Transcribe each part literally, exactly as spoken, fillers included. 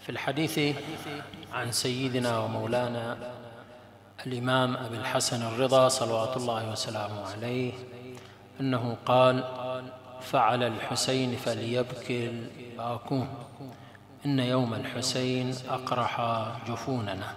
في الحديث عن سيدنا ومولانا الإمام أبي الحسن الرضا صلوات الله وسلامه عليه أنه قال: فعل الحسين فليبكي الباكون، إن يوم الحسين أقرح جفوننا.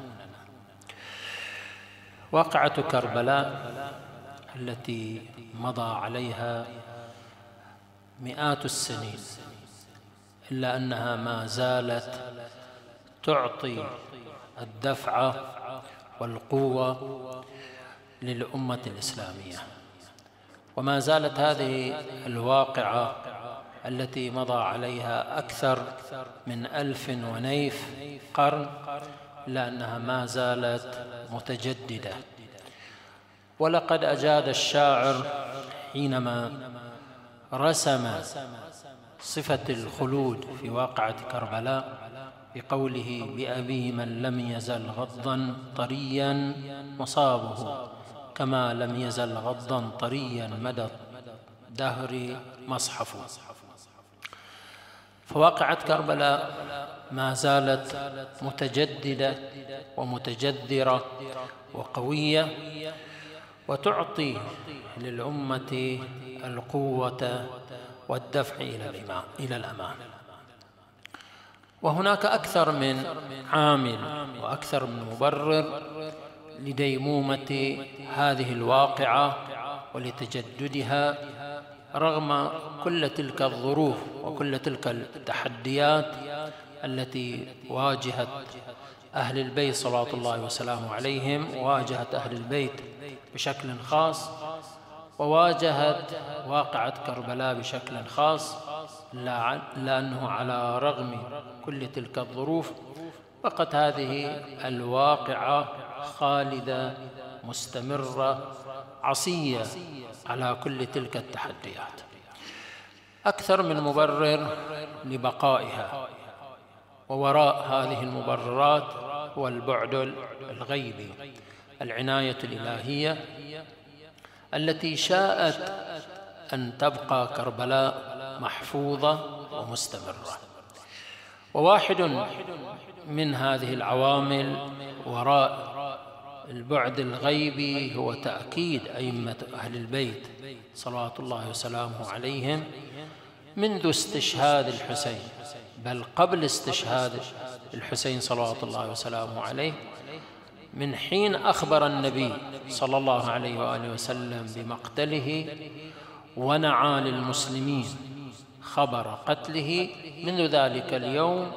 واقعة كربلاء التي مضى عليها مئات السنين، إلا أنها ما زالت تعطي الدفعة والقوة للأمة الإسلامية، وما زالت هذه الواقعة التي مضى عليها أكثر من ألف ونيف قرن، إلا أنها ما زالت متجددة. ولقد أجاد الشاعر حينما رسم صفة الخلود في واقعة كربلاء بقوله: بأبي من لم يزل غضا طريا مصابه، كما لم يزل غضا طريا مدى الدهر مصحفه. فواقعة كربلاء ما زالت متجددة ومتجذرة وقوية، وتعطي للأمة القوة والدفع إلى الأمام. وهناك أكثر من عامل وأكثر من مبرر لديمومة هذه الواقعة ولتجددها رغم كل تلك الظروف وكل تلك التحديات التي واجهت أهل البيت صلوات الله وسلامه عليهم، وواجهت أهل البيت بشكل خاص، وواجهت واقعة كربلاء بشكل خاص، لأنه على رغم كل تلك الظروف بقت هذه الواقعة خالدة مستمرة عصية على كل تلك التحديات. أكثر من مبرر لبقائها، ووراء هذه المبررات هو البعد الغيبي، العناية الإلهية التي شاءت أن تبقى كربلاء محفوظة ومستمرة. وواحد من هذه العوامل وراء البعد الغيبي هو تأكيد أئمة أهل البيت صلوات الله وسلامه عليهم منذ استشهاد الحسين، بل قبل استشهاد الحسين صلوات الله وسلامه عليه، من حين أخبر النبي صلى الله عليه وآله وسلم بمقتله ونعى للمسلمين خبر قتله، منذ ذلك اليوم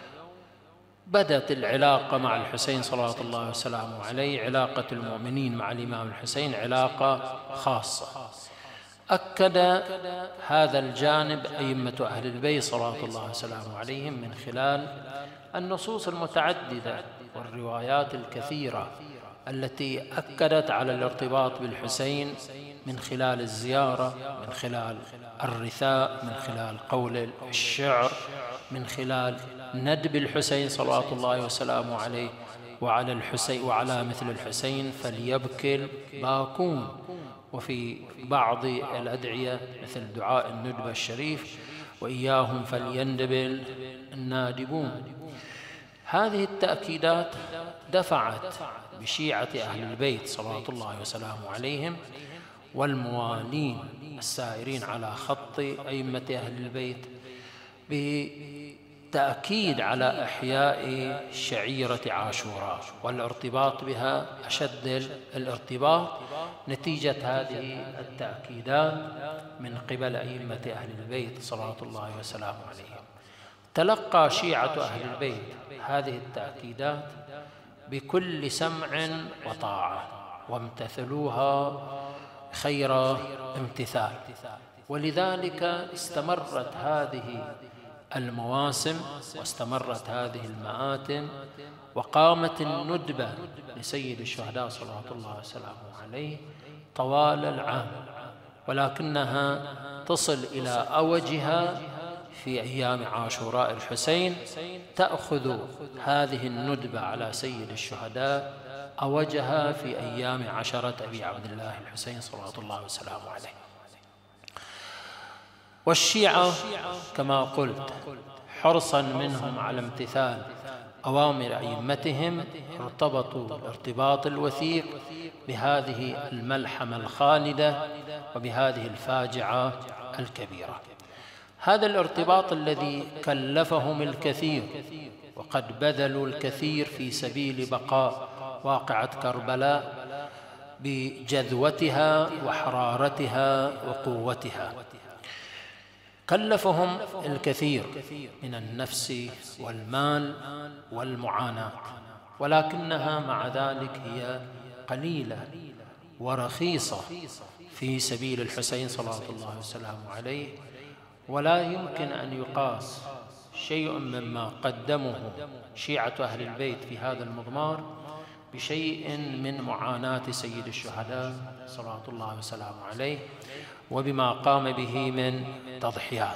بدأت العلاقة مع الحسين صلوات الله وسلامه عليه، علاقة المؤمنين مع الإمام الحسين علاقة خاصة. أكد هذا الجانب أئمة أهل البيت صلوات الله وسلامه عليهم من خلال النصوص المتعددة والروايات الكثيرة التي أكدت على الارتباط بالحسين، من خلال الزيارة، من خلال الرثاء، من خلال قول الشعر، من خلال ندب الحسين صلوات الله وسلامه عليه وعلى الحسين وعلى مثل الحسين فليبكي الباكون. وفي بعض الأدعية مثل دعاء الندبة الشريف: وإياهم فليندب النادبون. هذه التأكيدات دفعت بشيعة أهل البيت صلوات الله وسلامه عليهم والموالين السائرين على خط أئمة أهل البيت بتأكيد على إحياء شعيرة عاشوراء والارتباط بها أشد الارتباط، نتيجة هذه التأكيدات من قبل أئمة أهل البيت صلوات الله وسلامه عليهم. تلقى شيعة أهل البيت هذه التأكيدات بكل سمع وطاعة، وامتثلوها خير امتثال. ولذلك استمرت هذه المواسم واستمرت هذه المآتم، وقامت الندبة لسيد الشهداء صلوات الله وسلامه عليه طوال العام، ولكنها تصل إلى أوجها في أيام عاشوراء الحسين. تأخذ هذه الندبة على سيد الشهداء أوجها في أيام عشرة أبي عبد الله الحسين صلوات الله وسلامه عليه. والشيعة كما قلت حرصا منهم على امتثال أوامر أئمتهم ارتبطوا الارتباط الوثيق بهذه الملحمة الخالدة وبهذه الفاجعة الكبيرة. هذا الارتباط الذي كلفهم الكثير، وقد بذلوا الكثير في سبيل بقاء واقعة كربلاء بجذوتها وحرارتها وقوتها، كلفهم الكثير من النفس والمال والمعاناة، ولكنها مع ذلك هي قليلة ورخيصة في سبيل الحسين صلوات الله وسلامه عليه. ولا يمكن أن يقاس شيء مما قدمه شيعة أهل البيت في هذا المضمار بشيء من معاناة سيد الشهداء صلوات الله وسلامه عليه وبما قام به من تضحيات.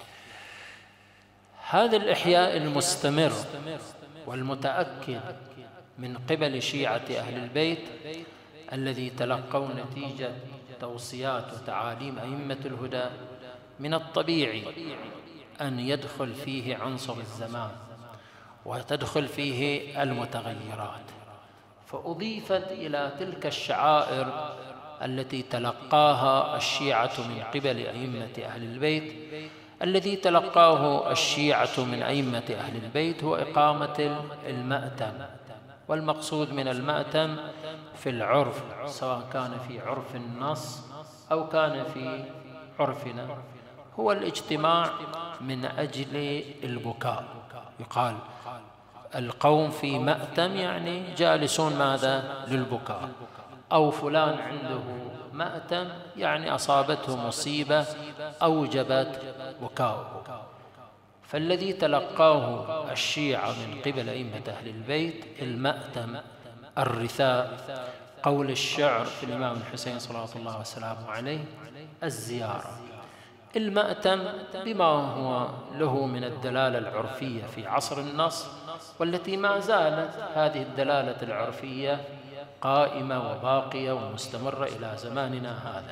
هذا الإحياء المستمر والمتأكد من قبل شيعة أهل البيت الذي تلقوا نتيجة توصيات وتعاليم أئمة الهدى، من الطبيعي أن يدخل فيه عنصر الزمان وتدخل فيه المتغيرات، فأضيفت إلى تلك الشعائر التي تلقاها الشيعة من قبل أئمة أهل البيت. الذي تلقاه الشيعة من أئمة أهل البيت هو إقامة المأتم، والمقصود من المأتم في العرف سواء كان في عرف النص أو كان في عرفنا هو الاجتماع من أجل البكاء. يقال القوم في مأتم يعني جالسون ماذا؟ للبكاء. أو فلان عنده مأتم يعني أصابته مصيبة أوجبت بكاؤه. فالذي تلقاه الشيعة من قبل أئمة أهل البيت المأتم، الرثاء، قول الشعر في الإمام الحسين صلوات الله وسلامه عليه، الزيارة. المأتم بما هو له من الدلالة العرفية في عصر النص، والتي ما زالت هذه الدلالة العرفية قائمة وباقية ومستمرة إلى زماننا هذا.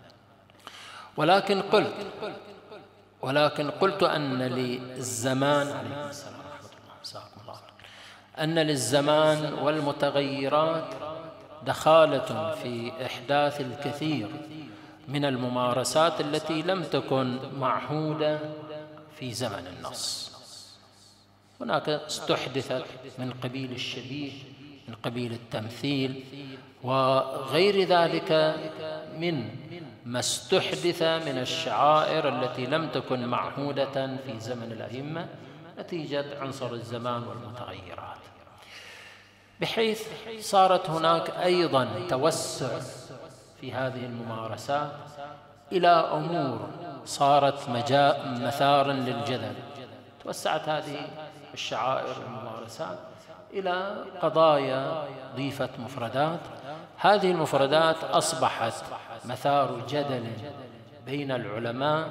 ولكن قلت ولكن قلت أن للزمان عليكم السلام ورحمة الله وساكم الله أن للزمان والمتغيرات دخالة في إحداث الكثير من الممارسات التي لم تكن معهودة في زمن النص. هناك استحدثت من قبيل الشبيه، من قبيل التمثيل، وغير ذلك من ما استحدث من الشعائر التي لم تكن معهودة في زمن الأئمة نتيجة عنصر الزمان والمتغيرات، بحيث صارت هناك أيضا توسع في هذه الممارسات إلى أمور صارت مجاء مثارا للجدل. توسعت هذه الشعائر والممارسات إلى قضايا ضيفت مفردات. هذه المفردات أصبحت مثار جدل بين العلماء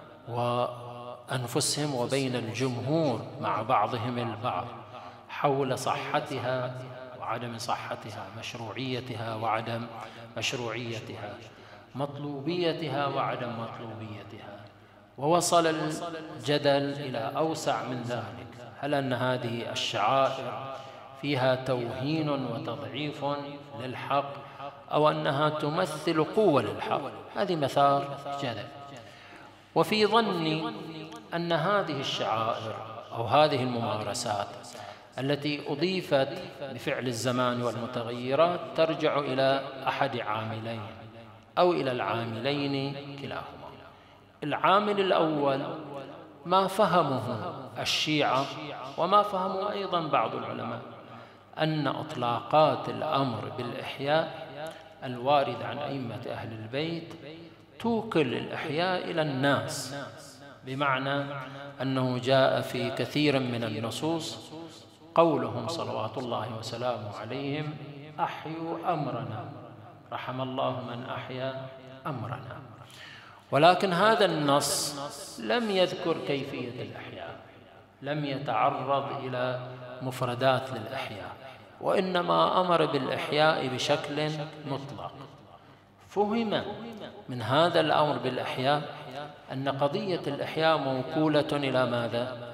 وأنفسهم وبين الجمهور مع بعضهم البعض حول صحتها وعدم صحتها، مشروعيتها وعدم مشروعيتها، مطلوبيتها وعدم مطلوبيتها. ووصل الجدل إلى أوسع من ذلك، هل أن هذه الشعائر فيها توهين وتضعيف للحق أو أنها تمثل قوة للحق؟ هذه مثار جدل. وفي ظني أن هذه الشعائر أو هذه الممارسات التي أضيفت بفعل الزمان والمتغيرات ترجع إلى أحد عاملين أو إلى العاملين كلاهما. العامل الأول ما فهمه الشيعة وما فهمه أيضا بعض العلماء، أن إطلاقات الأمر بالإحياء الوارد عن أئمة أهل البيت توكل الإحياء إلى الناس، بمعنى أنه جاء في كثير من النصوص قولهم صلوات الله وسلامه عليهم: أحيوا أمرنا، رحم الله من أحيا أمرنا. ولكن هذا النص لم يذكر كيفية الإحياء، لم يتعرض إلى مفردات للإحياء، وإنما أمر بالإحياء بشكل مطلق. فهم من هذا الأمر بالإحياء أن قضية الإحياء موكولة إلى ماذا؟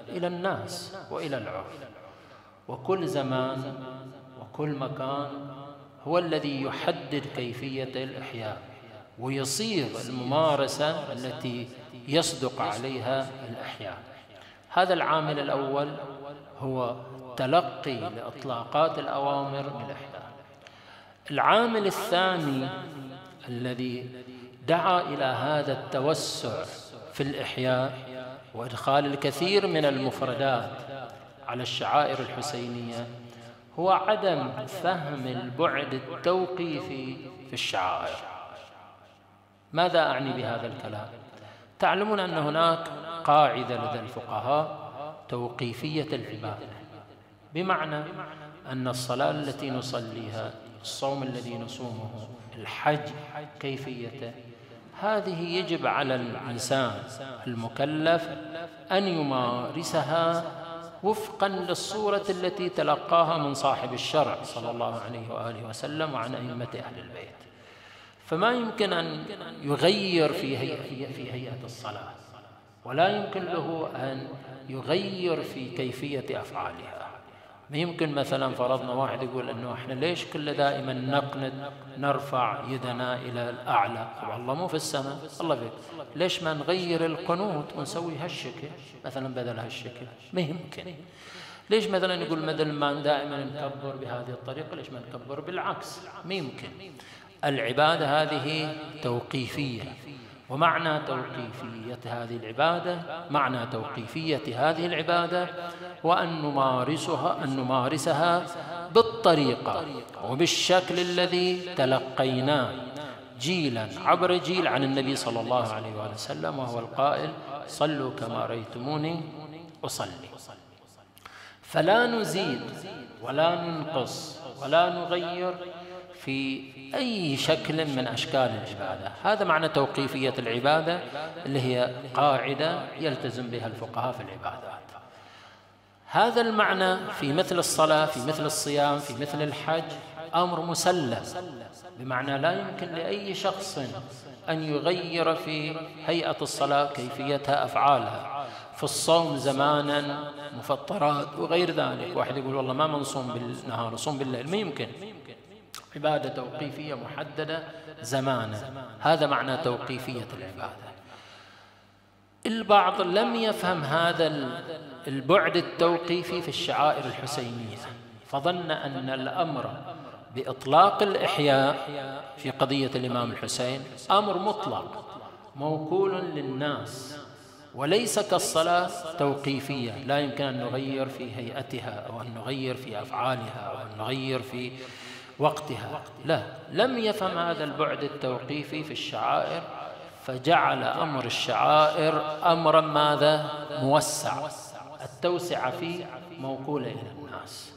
إلى الناس وإلى العرف، وكل زمان وكل مكان هو الذي يحدد كيفية الإحياء ويصيغ الممارسة التي يصدق عليها الإحياء. هذا العامل الأول هو تلقي لإطلاقات الأوامر بالإحياء. العامل الثاني الذي دعا إلى هذا التوسع في الإحياء وإدخال الكثير من المفردات على الشعائر الحسينية هو عدم فهم البعد التوقيفي في الشعائر. ماذا أعني بهذا الكلام؟ تعلمون أن هناك قاعدة لدى الفقهاء توقيفية العبادة، بمعنى أن الصلاة التي نصليها، الصوم الذي نصومه، الحج كيفيته، هذه يجب على الإنسان المكلف أن يمارسها وفقا للصورة التي تلقاها من صاحب الشرع صلى الله عليه وآله وسلم وعن أئمة أهل البيت. فما يمكن أن يغير في هيئة, في هيئة الصلاة، ولا يمكن له أن يغير في كيفية أفعالها. ما يمكن مثلا فرضنا واحد يقول أنه إحنا ليش كل دائما نقنت نرفع يدنا إلى الأعلى؟ والله مو في السماء، الله فيك، ليش ما نغير القنوت ونسوي هالشكل مثلا بدل هالشكل؟ ما يمكن. ليش مثلا يقول بدل ما دائما نكبر بهذه الطريقة ليش ما نكبر بالعكس؟ ما يمكن. العبادة هذه توقيفية، ومعنى توقيفية هذه العبادة معنى توقيفية هذه العبادة وأن نمارسها أن نمارسها بالطريقة وبالشكل الذي تلقيناه جيلا عبر جيل عن النبي صلى الله عليه وآله وسلم، وهو القائل: صلوا كما رأيتموني أصلي. فلا نزيد ولا ننقص ولا نغير في أي شكل من أشكال العبادة. هذا معنى توقيفية العبادة، اللي هي قاعدة يلتزم بها الفقهاء في العبادات. هذا المعنى في مثل الصلاة، في مثل الصيام، في مثل الحج أمر مسلم، بمعنى لا يمكن لأي شخص أن يغير في هيئة الصلاة كيفيتها، أفعالها. في الصوم زمانا مفطرات وغير ذلك، واحد يقول والله ما منصوم بالنهار نصوم بالليل، ما يمكن. عبادة توقيفية محددة زمانا، هذا معنى توقيفية العبادة. البعض لم يفهم هذا البعد التوقيفي في الشعائر الحسينية، فظن أن الأمر بإطلاق الإحياء في قضية الإمام الحسين أمر مطلق موكول للناس، وليس كالصلاة توقيفية لا يمكن أن نغير في هيئتها أو أن نغير في أفعالها أو أن نغير في وقتها. لا، لم يفهم هذا البعد التوقيفي في الشعائر، فجعل أمر الشعائر أمرا ماذا؟ موسع، التوسعة فيه موكولة إلى الناس.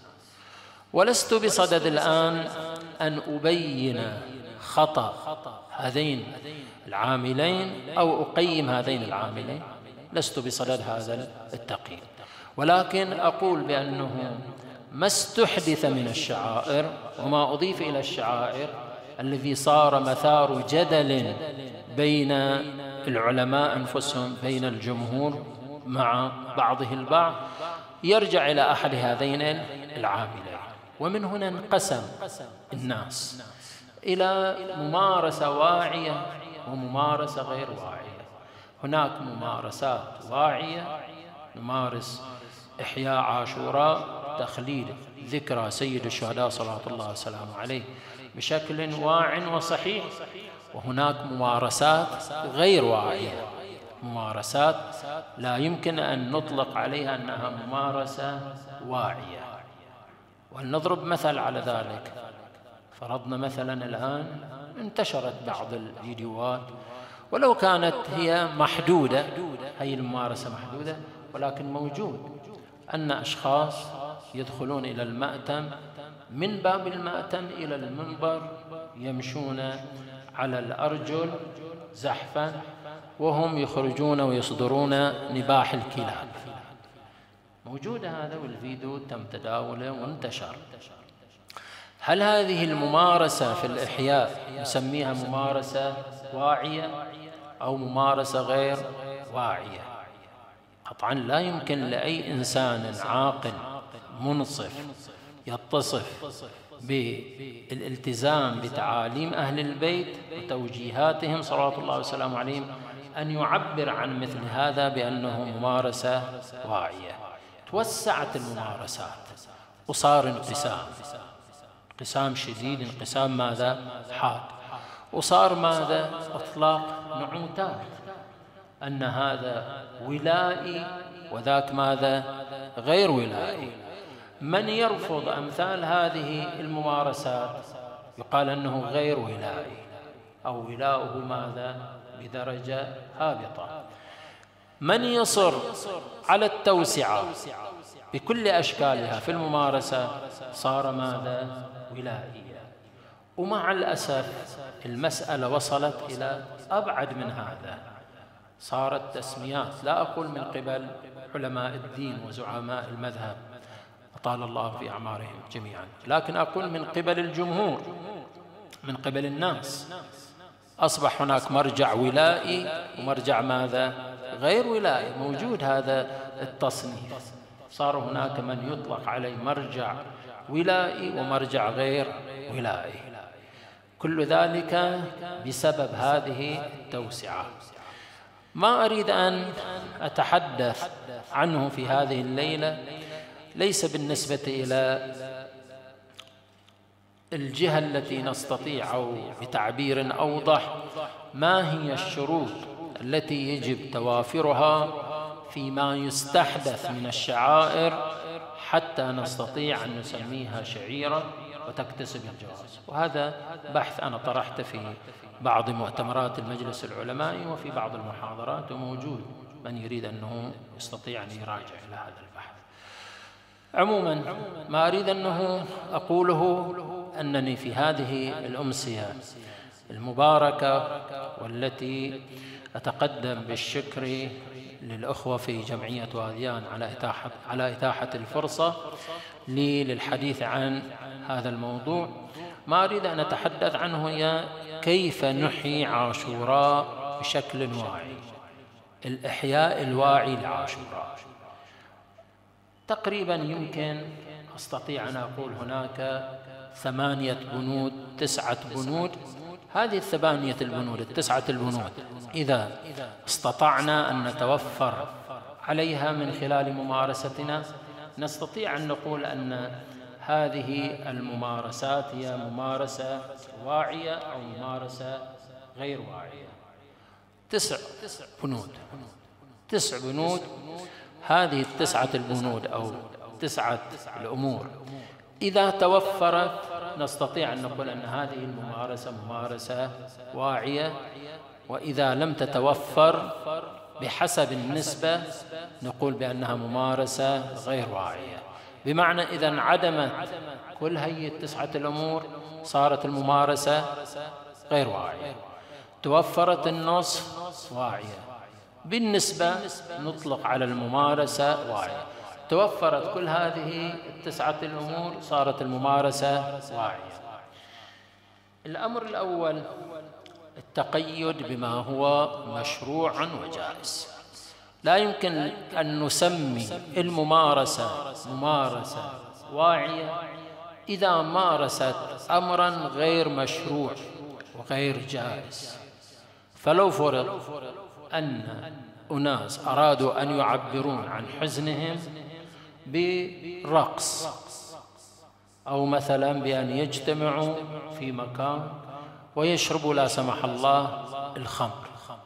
ولست بصدد الآن أن أبين خطأ هذين العاملين أو أقيم هذين العاملين، لست بصدد هذا التقييم، ولكن أقول بأنه ما استحدث من الشعائر وما أضيف إلى الشعائر الذي صار مثار جدل بين العلماء أنفسهم، بين الجمهور مع بعضه البعض، يرجع إلى أحد هذين العاملين. ومن هنا انقسم الناس إلى ممارسة واعية وممارسة غير واعية. هناك ممارسات واعية، نمارس إحياء عاشوراء، تخليد ذكرى سيد الشهداء صلوات الله وسلامه عليه بشكل واع وصحيح. وهناك ممارسات غير واعية، ممارسات لا يمكن أن نطلق عليها أنها ممارسة واعية. ولنضرب مثل على ذلك. فرضنا مثلا الآن انتشرت بعض الفيديوهات، ولو كانت هي محدودة، هي الممارسة محدودة، ولكن موجود أن أشخاص يدخلون إلى المأتم، من باب المأتم إلى المنبر يمشون على الأرجل زحفا، وهم يخرجون ويصدرون نباح الكلاب. موجود هذا، والفيديو تم تداوله وانتشر. هل هذه الممارسة في الإحياء نسميها ممارسة واعية أو ممارسة غير واعية؟ قطعا لا يمكن لأي إنسان عاقل منصف يتصف بالالتزام بتعاليم أهل البيت وتوجيهاتهم صلوات الله وسلامه عليهم أن يعبر عن مثل هذا بأنه ممارسة واعية. توسعت الممارسات وصار انقسام، انقسام شديد، انقسام ماذا؟ حاد. وصار ماذا؟ إطلاق نعوتات، أن هذا ولائي وذاك ماذا؟ غير ولائي. من يرفض أمثال هذه الممارسات يقال أنه غير ولائي أو ولاؤه ماذا؟ بدرجة هابطة. من يصر على التوسعة بكل أشكالها في الممارسة صار ماذا؟ ولائيا. ومع الأسف المسألة وصلت إلى أبعد من هذا، صارت تسميات، لا أقول من قبل علماء الدين وزعماء المذهب أطال الله في أعمارهم جميعا، لكن أقول من قبل الجمهور، من قبل الناس. أصبح هناك مرجع ولائي ومرجع ماذا؟ غير ولائي. موجود هذا التصنيف. صار هناك من يطلق عليه مرجع ولائي ومرجع غير ولائي. كل ذلك بسبب هذه التوسعة. ما أريد أن أتحدث عنه في هذه الليلة ليس بالنسبة إلى الجهة التي نستطيع، أو بتعبير أوضح ما هي الشروط التي يجب توافرها فيما يستحدث من الشعائر حتى نستطيع أن نسميها شعيرة وتكتسب الجواز. وهذا بحث أنا طرحته في بعض مؤتمرات المجلس العلمائي وفي بعض المحاضرات، وموجود من يريد أنه يستطيع أن يراجع إلى هذا البحث. عموما ما أريد أنه أقوله أنني في هذه الأمسية المباركة والتي أتقدم بالشكر للأخوة في جمعية واديان على إتاحة على إتاحة الفرصة لي للحديث عن هذا الموضوع، ما أريد أن أتحدث عنه هي كيف نحيي عاشوراء بشكل واعي، الإحياء الواعي لعاشوراء. تقريبا يمكن أستطيع أن أقول هناك ثمانية بنود، تسعة بنود. هذه الثمانية البنود، التسعة البنود، إذا استطعنا أن نتوفر عليها من خلال ممارستنا نستطيع أن نقول أن هذه الممارسات هي ممارسة واعية أو ممارسة غير واعية. تسع بنود، تسع بنود. هذه التسعة البنود أو تسعة الأمور إذا توفرت نستطيع أن نقول أن هذه الممارسة ممارسة واعية، وإذا لم تتوفر بحسب النسبة نقول بأنها ممارسة غير واعية. بمعنى إذا انعدمت كل هذه التسعة الأمور صارت الممارسة غير واعية، توفرت النصف واعية، بالنسبة نطلق على الممارسة واعية. توفرت كل هذه التسعة الأمور صارت الممارسة واعية. الأمر الأول التقيد بما هو مشروع وجائز. لا يمكن أن نسمي الممارسة ممارسة واعية إذا مارست أمرا غير مشروع وغير جائز. فلو فرض أن أناس أرادوا أن يعبرون عن حزنهم برقص، أو مثلا بأن يجتمعوا في مكان ويشربوا لا سمح الله الخمر،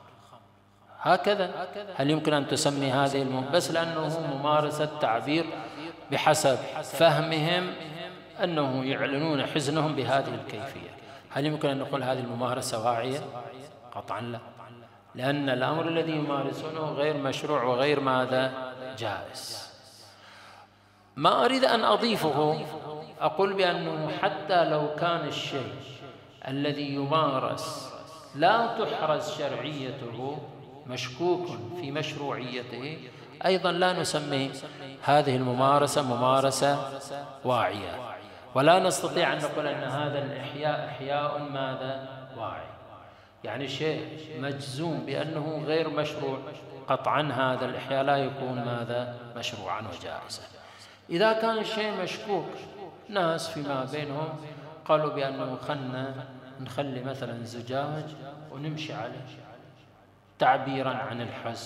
هكذا هل يمكن أن تسمي هذه المم... بس لأنه ممارسة تعبير بحسب فهمهم أنه يعلنون حزنهم بهذه الكيفية، هل يمكن أن نقول هذه الممارسة واعية؟ قطعا لا، لأن الأمر الذي يمارسونه غير مشروع وغير ماذا؟ جائز. ما أريد أن أضيفه أقول بأنه حتى لو كان الشيء الذي يمارس لا تحرز شرعيته، مشكوك في مشروعيته، أيضا لا نسمي هذه الممارسة ممارسة واعية، ولا نستطيع أن نقول أن هذا الإحياء إحياء ماذا؟ واعي. يعني شيء مجزوم بأنه غير مشروع قطعا هذا الإحياء لا يكون ماذا مشروعا وجائزا. إذا كان الشيء مشكوك، ناس فيما بينهم قالوا بأنه خلنا نخلي مثلا زجاج ونمشي عليه تعبيرا عن الحزن،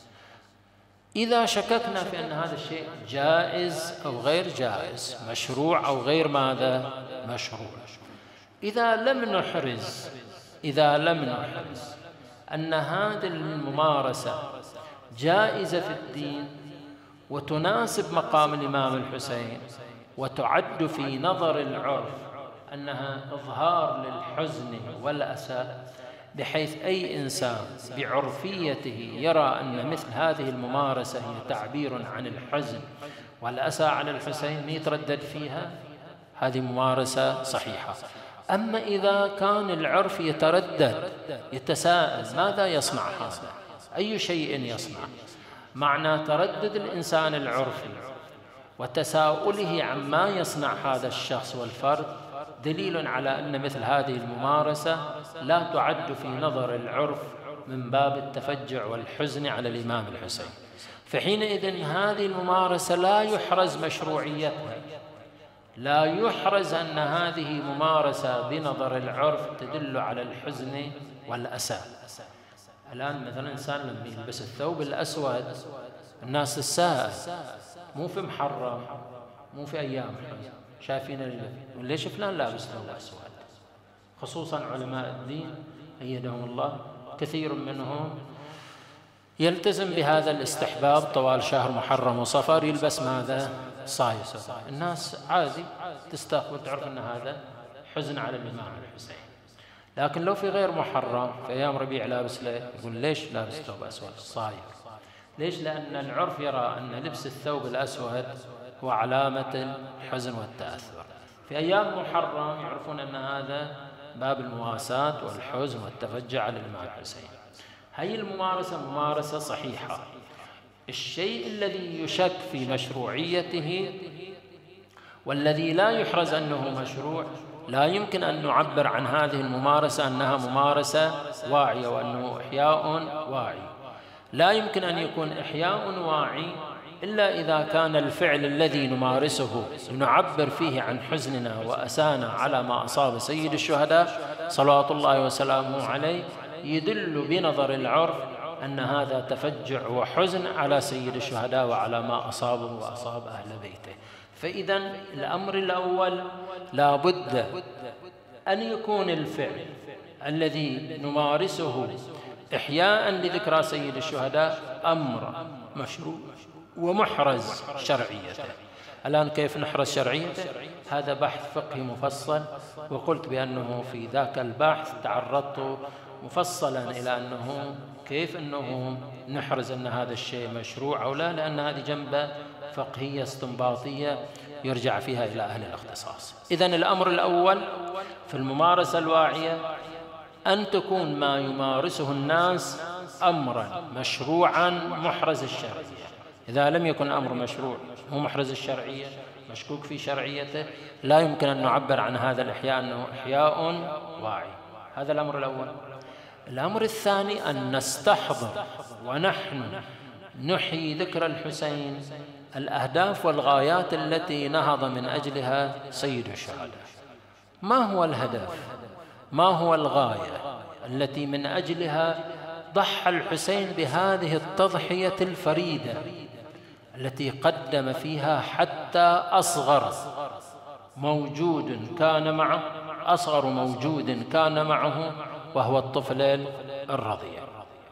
إذا شككنا في أن هذا الشيء جائز أو غير جائز، مشروع أو غير ماذا مشروع، إذا لم نحرز إذا لم نحرز أن هذه الممارسة جائزة في الدين وتناسب مقام الإمام الحسين وتعد في نظر العرف أنها إظهار للحزن والأسى، بحيث أي إنسان بعرفيته يرى أن مثل هذه الممارسة هي تعبير عن الحزن والأسى على الحسين يتردد فيها، هذه ممارسة صحيحة. أما إذا كان العرف يتردد يتساءل ماذا يصنع هذا، أي شيء يصنع، معنى تردد الإنسان العرفي وتساؤله عما يصنع هذا الشخص والفرد دليل على أن مثل هذه الممارسة لا تعد في نظر العرف من باب التفجع والحزن على الإمام الحسين. فحينئذ هذه الممارسة لا يحرز مشروعيتها، لا يحرز أن هذه ممارسة بنظر العرف تدل على الحزن والأسى. الآن مثلا إنسان لما يلبس الثوب الأسود الناس تساءل، مو في محرم، مو في أيام حزن، شايفين ليش فلان لابس ثوب أسود؟ خصوصا علماء الدين أيدهم الله كثير منهم يلتزم بهذا الاستحباب طوال شهر محرم وصفر يلبس ماذا؟ صايص. الناس عادي تستقبل تعرف أن هذا حزن على الإمام الحسين. لكن لو في غير محرم في أيام ربيع لابس ليه؟ يقول ليش لابس ثوب أسود صاير؟ ليش؟ لأن العرف يرى أن لبس الثوب الأسود هو علامة الحزن والتأثر. في أيام محرم يعرفون أن هذا باب المواساة والحزن والتفجع على الإمام الحسين. هذه الممارسة ممارسة صحيحة. الشيء الذي يشك في مشروعيته والذي لا يحرز أنه مشروع لا يمكن أن نعبر عن هذه الممارسة أنها ممارسة واعية وأنه إحياء واعي. لا يمكن أن يكون إحياء واعي إلا إذا كان الفعل الذي نمارسه نعبر فيه عن حزننا وأسانا على ما أصاب سيد الشهداء صلوات الله وسلامه عليه يدل بنظر العرف أن هذا تفجع وحزن على سيد الشهداء وعلى ما أصابه وأصاب أهل بيته. فإذا الأمر الأول لا بد أن يكون الفعل الذي نمارسه إحياء لذكرى سيد الشهداء أمر مشروع ومحرز شرعيته. الآن كيف نحرز شرعيته؟ هذا بحث فقهي مفصل، وقلت بأنه في ذاك البحث تعرضت مفصلا إلى أنه كيف أنه نحرز أن هذا الشيء مشروع أو لا، لأن هذه جنبة فقهية استنباطية يرجع فيها إلى أهل الاختصاص. إذن الأمر الأول في الممارسة الواعية أن تكون ما يمارسه الناس أمرا مشروعا محرز الشرعية. إذا لم يكن أمر مشروع هو محرز الشرعية مشكوك في شرعيته لا يمكن أن نعبر عن هذا الإحياء أنه إحياء واعي. هذا الأمر الأول. الأمر الثاني أن نستحضر ونحن نحيي ذكر الحسين الأهداف والغايات التي نهض من أجلها سيد الشهداء. ما هو الهدف؟ ما هو الغاية التي من أجلها ضحى الحسين بهذه التضحية الفريدة التي قدم فيها حتى أصغر موجود كان معه أصغر موجود كان معه وهو الطفل الرضيع.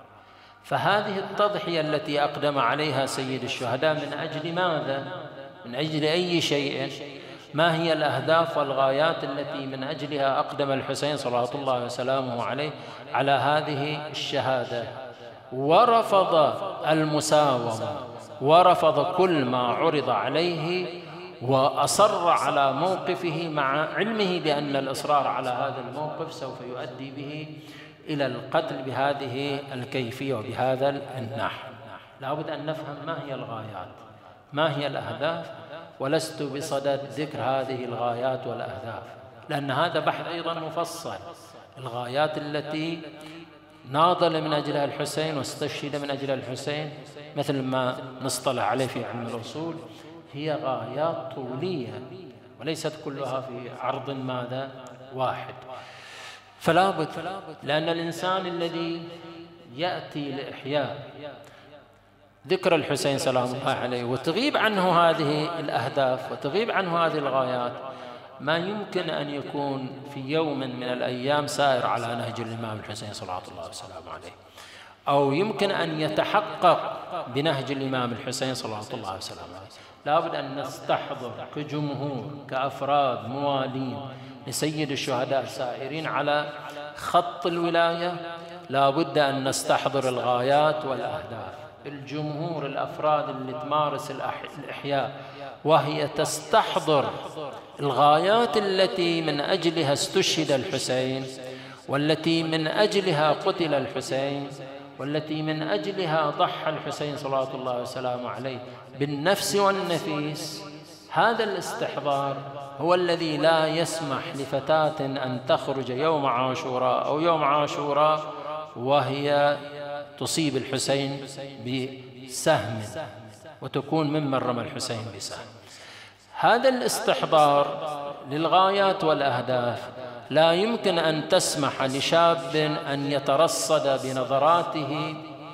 فهذه التضحية التي أقدم عليها سيد الشهداء من أجل ماذا؟ من أجل أي شيء؟ ما هي الأهداف والغايات التي من أجلها أقدم الحسين صلوات الله وسلامه عليه على هذه الشهادة؟ ورفض المساومة ورفض كل ما عرض عليه وأصر على موقفه مع علمه بأن الإصرار على هذا الموقف سوف يؤدي به إلى القتل بهذه الكيفية وبهذا النحو. لا بد أن نفهم ما هي الغايات ما هي الأهداف، ولست بصدد ذكر هذه الغايات والأهداف لأن هذا بحث أيضا مفصل. الغايات التي ناضل من أجلها الحسين واستشهد من أجلها الحسين، مثل ما نصطلح عليه في علم الأصول، هي غايات طولية وليست كلها في عرض ماذا واحد. فلا بد، لأن الإنسان الذي يأتي لإحياء ذكر الحسين سلام الله عليه وتغيب عنه هذه الأهداف وتغيب عنه هذه الغايات، ما يمكن أن يكون في يوم من الأيام سائر على نهج الإمام الحسين صلوات الله وسلامه عليه، أو يمكن أن يتحقق بنهج الإمام الحسين صلوات الله وسلامه عليه. لابد أن نستحضر كجمهور كأفراد موالين لسيد الشهداء سائرين على خط الولاية، لابد أن نستحضر الغايات والأهداف. الجمهور الأفراد اللي تمارس الإحياء وهي تستحضر الغايات التي من أجلها استشهد الحسين، والتي من أجلها قتل الحسين، والتي من أجلها ضحى الحسين صلوات الله وسلامه عليه بالنفس والنفيس. هذا الاستحضار هو الذي لا يسمح لفتاة أن تخرج يوم عاشوراء أو يوم عاشوراء وهي تصيب الحسين بسهم وتكون ممن رمى الحسين بسهم. هذا الاستحضار للغايات والأهداف لا يمكن أن تسمح لشاب أن يترصد بنظراته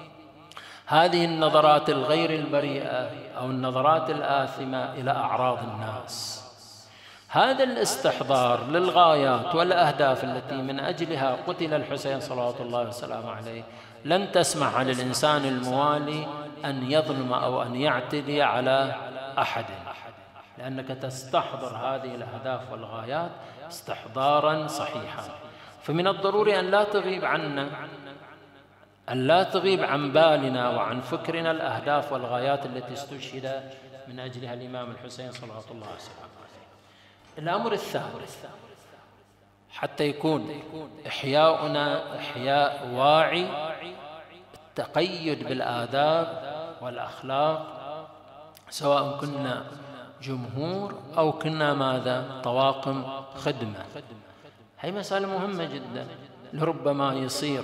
هذه النظرات الغير البريئة أو النظرات الآثمة إلى أعراض الناس. هذا الاستحضار للغايات والأهداف التي من أجلها قتل الحسين صلوات الله وسلامه عليه لن تسمح للإنسان الموالي أن يظلم أو أن يعتدي على أحد، لأنك تستحضر هذه الأهداف والغايات استحضارا صحيحا. فمن الضروري أن لا تغيب عنا، أن لا تغيب عن بالنا وعن فكرنا الأهداف والغايات التي استشهد من أجلها الإمام الحسين صلوات الله وسلامه عليه. الأمر الثالث، حتى يكون إحياؤنا إحياء واعي، التقيد بالآداب والأخلاق، سواء كنا جمهور أو كنا ماذا طواقم خدمة. هي مسألة مهمة جدا. لربما يصير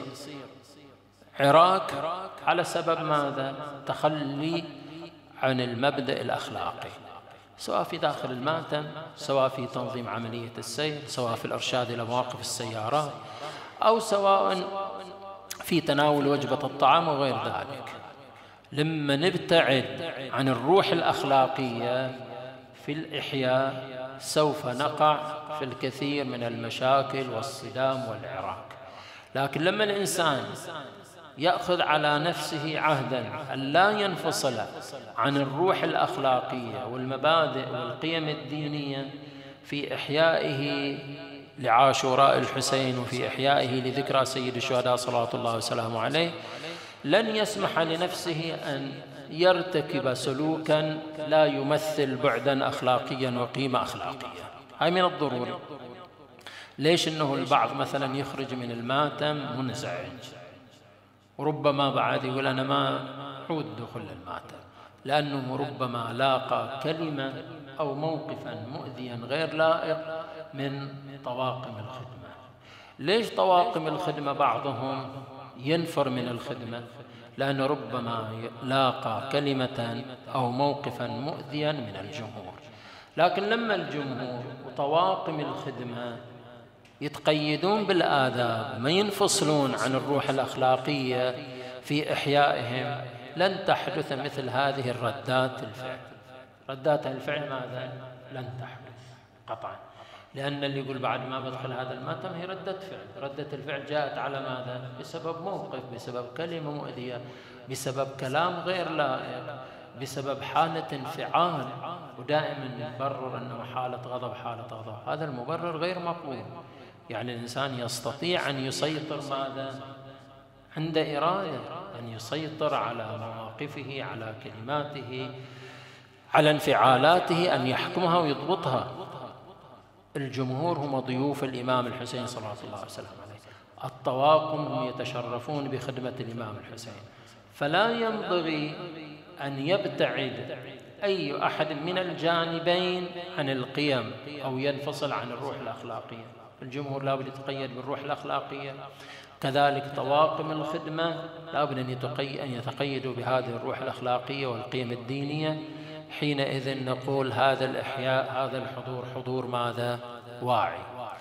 عراك على سبب ماذا؟ تخلي عن المبدأ الأخلاقي، سواء في داخل الماتم، سواء في تنظيم عملية السير، سواء في الإرشاد إلى مواقف السيارات، أو سواء في تناول وجبة الطعام وغير ذلك. لما نبتعد عن الروح الأخلاقية في الإحياء سوف نقع في الكثير من المشاكل والصدام والعراك. لكن لما الإنسان يأخذ على نفسه عهدا أن لا ينفصل عن الروح الأخلاقية والمبادئ والقيم الدينية في إحيائه لعاشوراء الحسين وفي إحيائه لذكرى سيد الشهداء صلوات الله وسلامه عليه، لن يسمح لنفسه أن يرتكب سلوكا لا يمثل بعدا أخلاقيا وقيمة أخلاقية. هاي من الضروري. ليش إنه البعض مثلا يخرج من الماتم منزعج، وربما بعد يقول أنا ما أعود دخول الماتم، لأنه ربما لاقى كلمة أو موقفا مؤذيا غير لائق من طواقم الخدمة. ليش طواقم الخدمة بعضهم ينفر من الخدمة؟ لأنه ربما لاقى كلمة أو موقفا مؤذيا من الجمهور. لكن لما الجمهور وطواقم الخدمة يتقيدون بالآداب، ما ينفصلون عن الروح الأخلاقية في إحيائهم، لن تحدث مثل هذه الردات الفعل. ردات الفعل ماذا؟ لن تحدث قطعا، لأن اللي يقول بعد ما بدخل هذا الماتم هي ردة فعل. ردة الفعل جاءت على ماذا؟ بسبب موقف، بسبب كلمة مؤذية، بسبب كلام غير لائق، بسبب حالة انفعال. ودائما نبرر أنه حالة غضب حالة غضب، هذا المبرر غير مقبول. يعني الإنسان يستطيع أن يسيطر ماذا؟ عند إرادة، أن يسيطر على مواقفه، على كلماته، على انفعالاته، أن يحكمها ويضبطها. الجمهور هم ضيوف الإمام الحسين صلوات الله عليه وسلم عليه، الطواقم هم يتشرفون بخدمة الإمام الحسين، فلا ينبغي أن يبتعد أي أحد من الجانبين عن القيم أو ينفصل عن الروح الأخلاقية. الجمهور لا بد يتقيد بالروح الأخلاقية، كذلك طواقم الخدمة لابد أن يتقيدوا بهذه الروح الأخلاقية والقيم الدينية. حينئذ نقول هذا الإحياء، هذا الحضور حضور ماذا؟ واعي.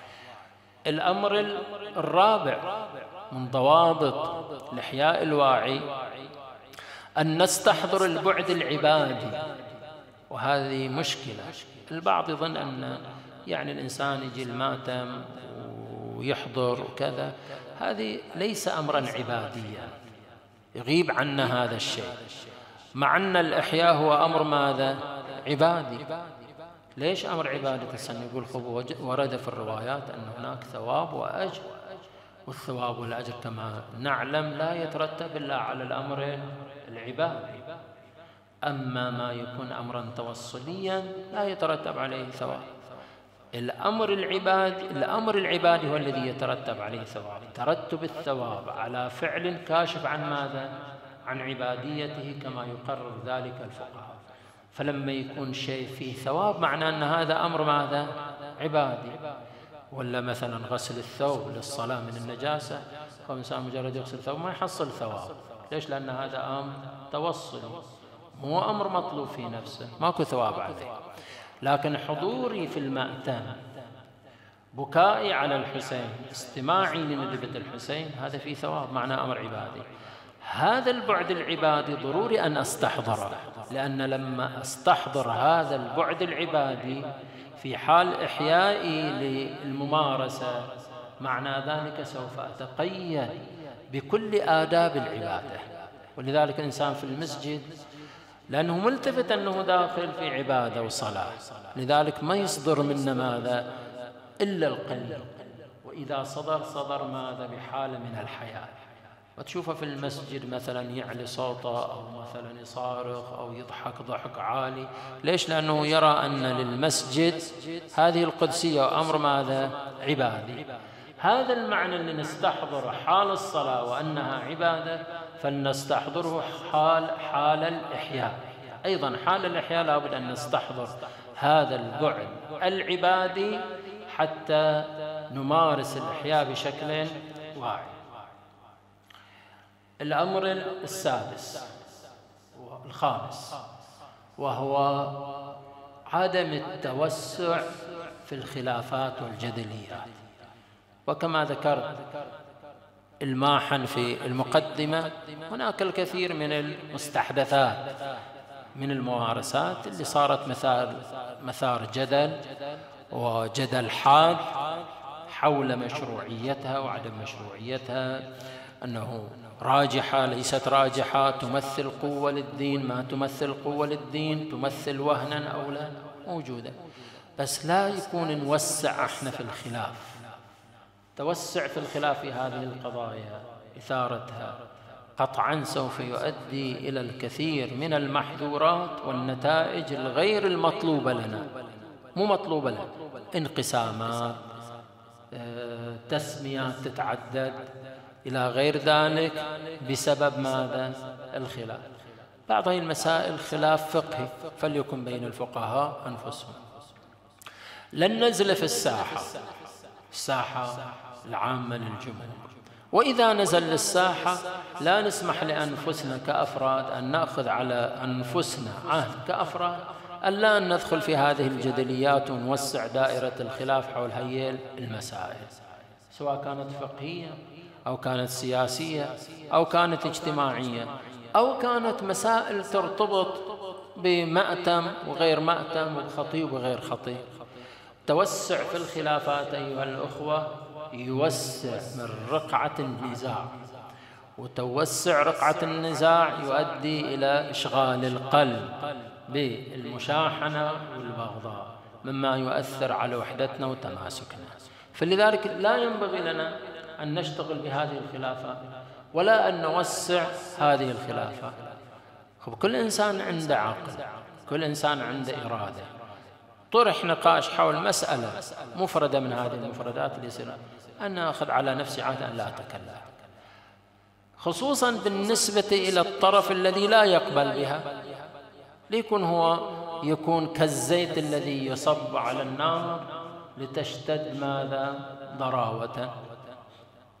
الأمر الرابع من ضوابط الإحياء الواعي أن نستحضر البعد العبادي، وهذه مشكلة. البعض يظن أن يعني الإنسان يجي الماتم ويحضر وكذا، هذه ليس أمرا عباديا، يغيب عنا هذا الشيء، مع أن الإحياء هو أمر ماذا؟ عبادي. ليش أمر عبادي؟ الإنسان يقول ورد في الروايات أن هناك ثواب وأجر، والثواب والأجر كما نعلم لا يترتب إلا على الأمر العبادي. أما ما يكون أمرا توصليا لا يترتب عليه ثواب. الأمر العبادي الأمر العبادي هو الذي يترتب عليه ثواب. ترتب الثواب على فعل كاشف عن ماذا؟ عن عباديته، كما يقرر ذلك الفقهاء. فلما يكون شيء فيه ثواب معناه أن هذا أمر ماذا؟ عبادي. ولا مثلا غسل الثوب للصلاة من النجاسة، فالإنسان مجرد يغسل الثوب ما يحصل ثواب. ليش؟ لأن هذا أمر توصلي، مو أمر مطلوب في نفسه، ماكو ثواب عليه. لكن حضوري في المأتم، بكائي على الحسين، استماعي لندبة الحسين، هذا فيه ثواب، معناه أمر عبادي. هذا البعد العبادي ضروري أن أستحضره، لأن لما أستحضر هذا البعد العبادي في حال إحيائي للممارسة، معنى ذلك سوف أتقيد بكل آداب العبادة. ولذلك الإنسان في المسجد لأنه ملتفت أنه داخل في عبادة وصلاة، لذلك ما يصدر منا ماذا؟ إلا القليل، وإذا صدر صدر ماذا؟ بحالة من الحياة. وتشوفه في المسجد مثلا يعلي صوته، أو مثلا يصارخ أو يضحك ضحك عالي. ليش؟ لأنه يرى أن للمسجد هذه القدسية وأمر ماذا؟ عبادي. هذا المعنى اللي نستحضر حال الصلاة وأنها عبادة، فلنستحضره حال حال الإحياء. أيضا حال الإحياء لابد أن نستحضر هذا البعد العبادي حتى نمارس الإحياء بشكل واعي. الأمر السادس والخامس وهو عدم التوسع في الخلافات والجدليات. وكما ذكرت الماحا في المقدمة، هناك الكثير من المستحدثات من الممارسات اللي صارت مثار مثار جدل وجدل حاد حول مشروعيتها وعدم مشروعيتها، أنه راجحة ليست راجحة، تمثل قوة للدين ما تمثل قوة للدين، تمثل وهنا أو لا، موجودة. بس لا يكون نوسع احنا في الخلاف. توسع في الخلاف في هذه القضايا، إثارتها قطعا سوف يؤدي إلى الكثير من المحظورات والنتائج الغير المطلوبة لنا، مو مطلوبة لنا، انقسامات، تسميات تتعدد إلى غير ذلك بسبب ماذا؟ الخلاف. بعض هذه المسائل خلاف فقهي فليكن بين الفقهاء أنفسهم. لن ننزل في الساحة الساحة العامة للجمهور، وإذا نزل للساحة لا نسمح لأنفسنا كأفراد أن نأخذ على أنفسنا عهد كأفراد أن لا ندخل في هذه الجدليات ونوسع دائرة الخلاف حول هذه المسائل، سواء كانت فقهية أو كانت سياسية أو كانت اجتماعية أو كانت مسائل ترتبط بمأتم وغير مأتم وخطيب وغير خطيب. توسع في الخلافات أيها الأخوة يوسع من رقعة النزاع، وتوسع رقعة النزاع يؤدي إلى إشغال القلب بالمشاحنة والبغضاء، مما يؤثر على وحدتنا وتماسكنا. فلذلك لا ينبغي لنا أن نشتغل بهذه الخلافات ولا أن نوسع هذه الخلافات. كل إنسان عنده عقل، كل إنسان عنده إرادة. طرح نقاش حول مسألة مفردة من هذه المفردات اللي يصير أنا أخذ على نفسي عهد أن لا أتكلم، خصوصا بالنسبة إلى الطرف الذي لا يقبل بها، ليكون هو يكون كالزيت الذي يصب على النار لتشتد ماذا؟ ضراوة.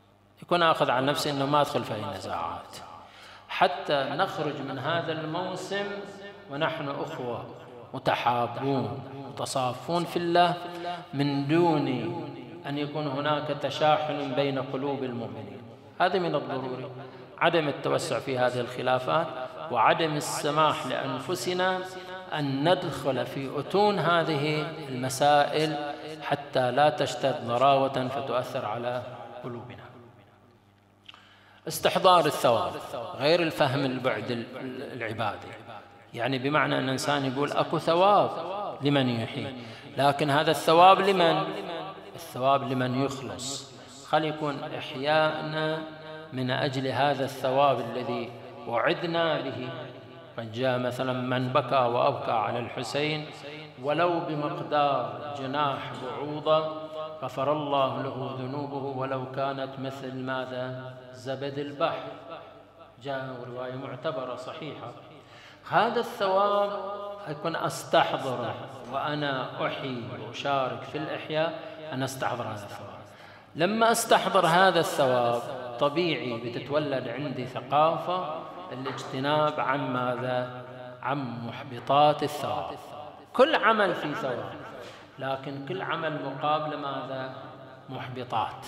أكون أخذ عن نفسي أنه ما أدخل في أي نزاعات، حتى نخرج من هذا الموسم ونحن أخوة متحابون متصافون في الله، من دون أن يكون هناك تشاحن بين قلوب المؤمنين. هذا من الضروري، عدم التوسع في هذه الخلافات، وعدم السماح لأنفسنا أن ندخل في أتون هذه المسائل حتى لا تشتد ضراوة فتؤثر على قلوبنا. استحضار الثواب غير الفهم البعد العبادي، يعني بمعنى أن الإنسان يقول أكو ثواب لمن يحيي، لكن هذا الثواب لمن؟ الثواب لمن يخلص. خلي يكون إحياءنا من أجل هذا الثواب الذي وعدنا به. قد جاء مثلا من بكى وأبكى على الحسين ولو بمقدار جناح بعوضة غفر الله له ذنوبه ولو كانت مثل ماذا؟ زبد البحر. جاء رواية معتبرة صحيحة. هذا الثواب أكون أستحضره وأنا أحيي وأشارك في الإحياء، أنا أستحضر هذا الثواب. لما أستحضر هذا الثواب طبيعي بتتولد عندي ثقافة الاجتناب عن ماذا؟ عن محبطات الثواب. كل عمل فيه ثواب، لكن كل عمل مقابل ماذا؟ محبطات،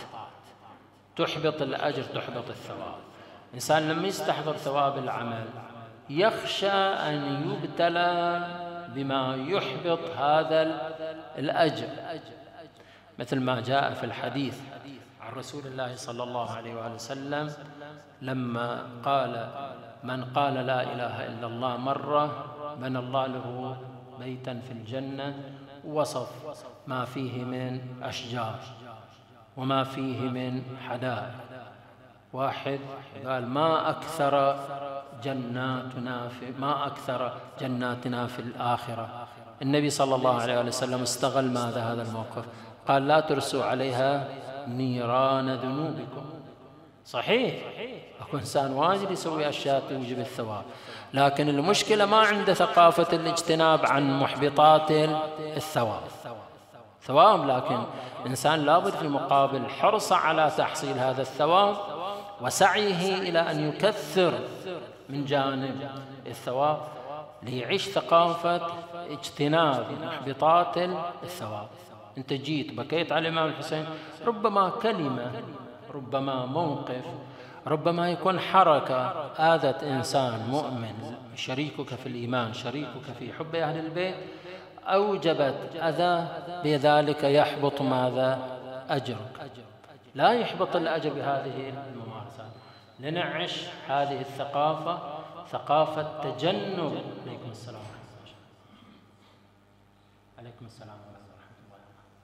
تحبط الأجر تحبط الثواب. الإنسان لما يستحضر ثواب العمل يخشى أن يبتلى بما يحبط هذا الأجر، مثل ما جاء في الحديث عن رسول الله صلى الله عليه وآله وسلم لما قال من قال لا إله إلا الله مرة بنى الله له بيتا في الجنة، وصف ما فيه من أشجار وما فيه من حدائق. واحد قال ما أكثر جناتنا في ما أكثر جناتنا في الآخرة. النبي صلى الله عليه وسلم استغل ماذا هذا الموقف؟ قال لا ترسوا عليها نيران ذنوبكم. صحيح أكو إنسان واجد يسوي أشياء توجب الثواب، لكن المشكلة ما عنده ثقافة الاجتناب عن محبطات الثواب. ثواب، لكن الإنسان لابد في مقابل حرصه على تحصيل هذا الثواب وسعيه إلى أن يكثر من جانب الثواب ليعيش ثقافة اجتناب محبطات الثواب. أنت جيت بكيت على الإمام الحسين، ربما كلمة، ربما موقف، ربما يكون حركة آذت إنسان مؤمن شريكك في الإيمان، شريكك في حب أهل البيت، أوجبت أذى، بذلك يحبط ماذا؟ أجرك. لا يحبط الأجر بهذه الممارسات. لنعش هذه الثقافة، ثقافة تجنب. عليكم السلام عليكم السلام ورحمة الله.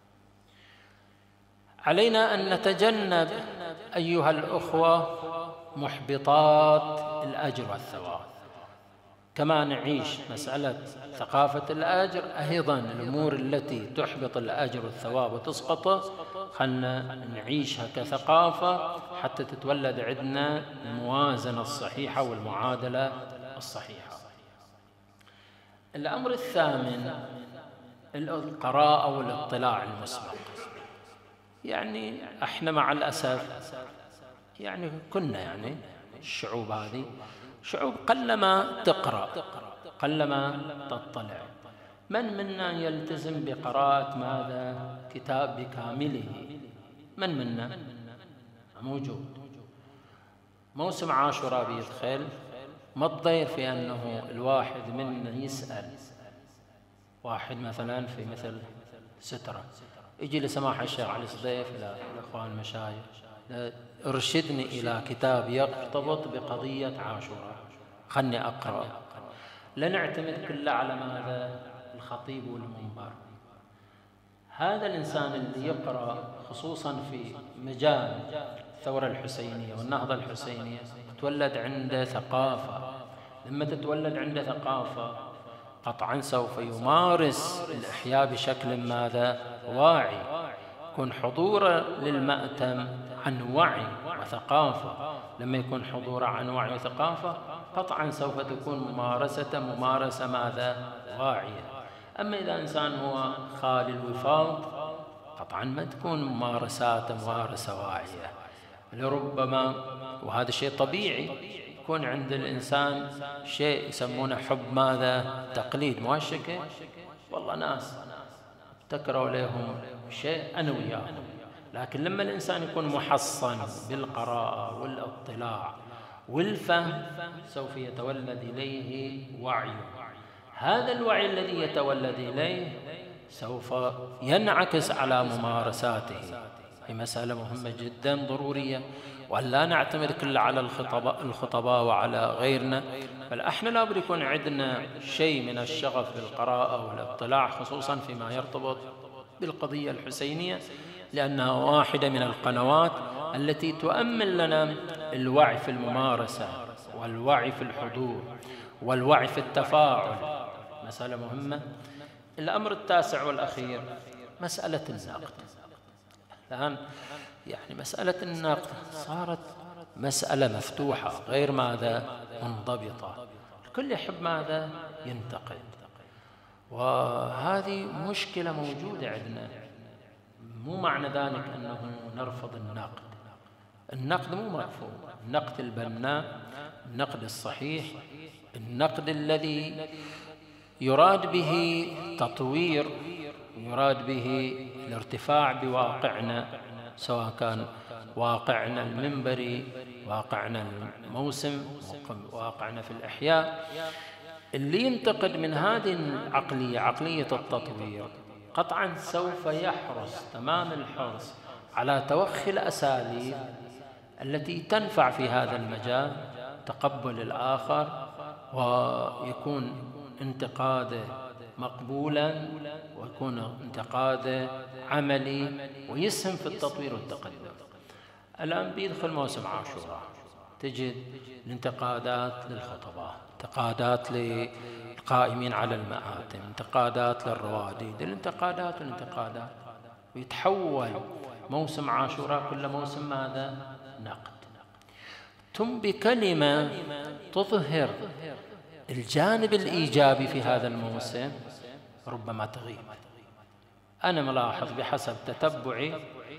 علينا أن نتجنب أيها الأخوة محبطات الأجر والثواب. كما نعيش مسألة ثقافة الأجر، أيضا الأمور التي تحبط الأجر والثواب وتسقطه خلنا نعيشها كثقافة حتى تتولد عندنا الموازنة الصحيحة والمعادلة الصحيحة. الأمر الثامن القراءة والاطلاع المسبق. يعني احنا مع الأسف يعني كنا يعني الشعوب هذه شعوب قلما تقرأ قلما تطلع. من منا يلتزم بقراءة ماذا؟ كتاب بكامله؟ من منا؟ موجود. موسم عاشوراء بيدخل، ما تضير في أنه الواحد منا يسأل واحد مثلا في مثل سترة، يجي لسماحة الشيخ علي صديف إلى الأخوان المشايخ ارشدني إلى كتاب يرتبط بقضية عاشوراء، خلني أقرأ. لا نعتمد كله على ماذا؟ الخطيب والمنبر. هذا الإنسان اللي يقرأ خصوصا في مجال الثورة الحسينية والنهضة الحسينية تتولد عنده ثقافة. لما تتولد عنده ثقافة قطعا سوف يمارس الإحياء بشكل ماذا؟ واعي. يكون حضوره للمأتم عن وعي وثقافة. لما يكون حضوره عن وعي وثقافة قطعا سوف تكون ممارسة ممارسة ماذا؟ واعية. أما إذا إنسان هو خالي الوفاض قطعا ما تكون ممارسات ممارسة واعية. لربما، وهذا شيء طبيعي، يكون عند الإنسان شيء يسمونه حب ماذا؟ تقليد، مو هالشكل؟ والله ناس ابتكروا لهم شيء أنا وياهم، لكن لما الإنسان يكون محصن بالقراءة والاطلاع والفهم سوف يتولد إليه وعي. هذا الوعي الذي يتولد إليه سوف ينعكس على ممارساته. هي مسألة مهمة جدا ضرورية، وأن لا نعتمد كله على الخطباء, الخطباء وعلى غيرنا، بل احنا لابد يكون عندنا شيء من الشغف بالقراءة والاطلاع، خصوصا فيما يرتبط بالقضية الحسينية، لأنها واحدة من القنوات التي تؤمن لنا الوعي في الممارسة والوعي في الحضور والوعي في التفاعل. مسألة مهمة. الأمر التاسع والأخير مسألة النقد. الآن يعني مسألة النقد صارت مسألة مفتوحة، غير ماذا؟ منضبطة. الكل يحب ماذا؟ ينتقد، وهذه مشكلة موجودة عندنا. مو معنى ذلك أنه نرفض النقد، النقد مو مرفوض، النقد البناء، النقد الصحيح، النقد الذي يراد به تطوير، يراد به الارتفاع بواقعنا، سواء كان واقعنا المنبري، واقعنا الموسم، واقعنا في الإحياء. اللي ينتقد من هذه العقلية، عقلية التطوير، قطعا سوف يحرص تمام الحرص على توخي الأساليب التي تنفع في هذا المجال، تقبل الآخر، ويكون انتقاده مقبولا، ويكون انتقاده عملي، ويسهم في التطوير والتقدم. الآن بيدخل موسم عاشوراء، تجد الانتقادات للخطباء، انتقادات للقائمين على المآتم، انتقادات للرواديد، الانتقادات والانتقادات، ويتحول موسم عاشوراء كل موسم ماذا؟ نقد. ثم بكلمة تظهر الجانب الإيجابي في هذا الموسم ربما تغيب. أنا ملاحظ بحسب تتبعي